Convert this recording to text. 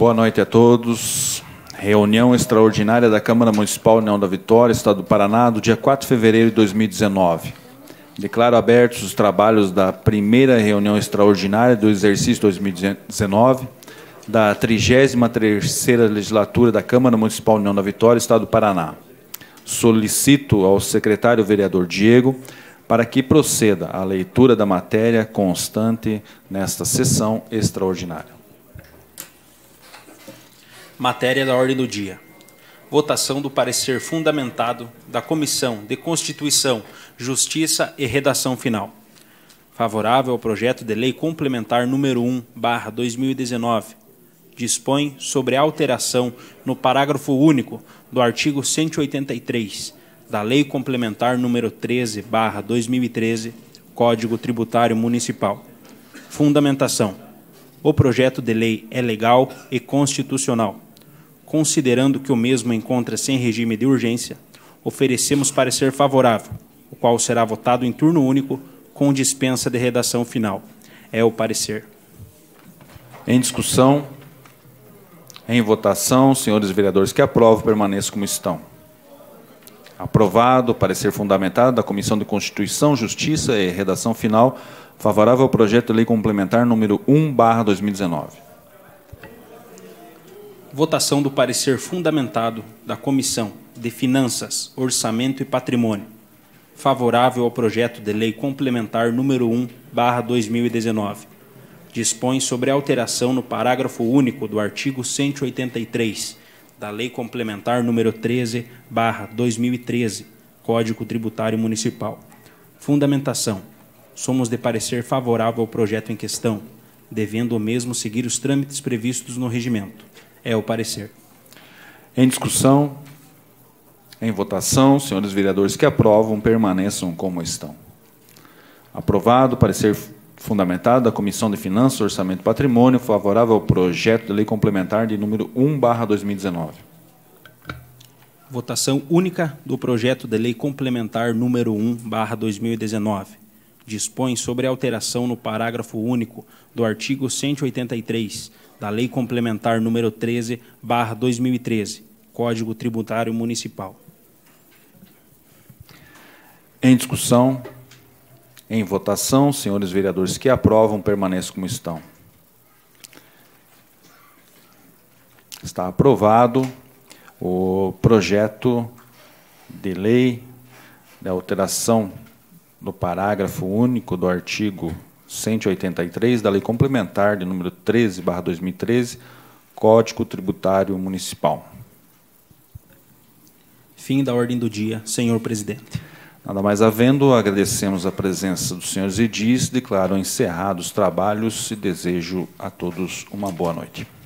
Boa noite a todos. Reunião extraordinária da Câmara Municipal União da Vitória, Estado do Paraná, do dia 4 de fevereiro de 2019. Declaro abertos os trabalhos da primeira reunião extraordinária do exercício 2019 da 33ª Legislatura da Câmara Municipal União da Vitória, Estado do Paraná. Solicito ao secretário vereador Diego para que proceda a leitura da matéria constante nesta sessão extraordinária. Matéria da ordem do dia. Votação do parecer fundamentado da Comissão de Constituição, Justiça e Redação Final. Favorável ao projeto de lei complementar número 1/2019. Dispõe sobre a alteração no parágrafo único do artigo 183 da Lei Complementar número 13/2013, Código Tributário Municipal. Fundamentação. O projeto de lei é legal e constitucional. Considerando que o mesmo encontra-se em regime de urgência, oferecemos parecer favorável, o qual será votado em turno único com dispensa de redação final. É o parecer. Em discussão, em votação, senhores vereadores que aprovam, permaneçam como estão. Aprovado o parecer fundamentado da Comissão de Constituição, Justiça e Redação Final, favorável ao projeto de lei complementar número 1/2019. Votação do parecer fundamentado da Comissão de Finanças, Orçamento e Patrimônio. Favorável ao projeto de lei complementar número 1/2019. Dispõe sobre a alteração no parágrafo único do artigo 183 da Lei Complementar número 13/2013, Código Tributário Municipal. Fundamentação. Somos de parecer favorável ao projeto em questão, devendo o mesmo seguir os trâmites previstos no regimento. É o parecer. Em discussão, em votação, senhores vereadores que aprovam, permaneçam como estão. Aprovado o parecer fundamentado da Comissão de Finanças, Orçamento e Patrimônio, favorável ao projeto de lei complementar de número 1/2019. Votação única do projeto de lei complementar número 1/2019. Dispõe sobre a alteração no parágrafo único do artigo 183 da Lei Complementar número 13/2013, Código Tributário Municipal. Em discussão, em votação, senhores vereadores que aprovam, permaneçam como estão. Está aprovado o projeto de lei da alteração no parágrafo único do artigo 183 da Lei Complementar de número 13/2013, Código Tributário Municipal. Fim da ordem do dia, senhor presidente. Nada mais havendo, agradecemos a presença dos senhores edis, declaro encerrados os trabalhos e desejo a todos uma boa noite.